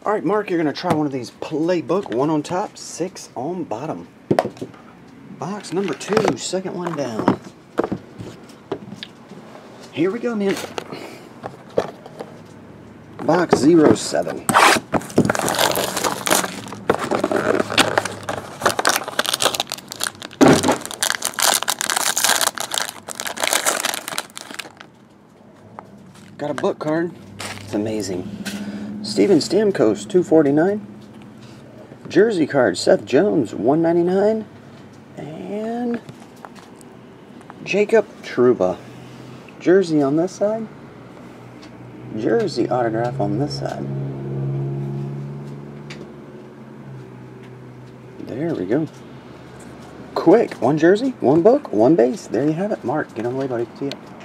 Alright, Mark, you're going to try one of these Playbook. 1 on top, 6 on bottom. Box number 2, second one down. Here we go, man. Box 07. Got a book card. It's amazing. Steven Stamkos, 249. Jersey card, Seth Jones, 199. And Jacob Trouba. Jersey on this side. Jersey autograph on this side. There we go. Quick. 1 jersey, 1 book, 1 base. There you have it. Mark, get on the way, buddy. See ya.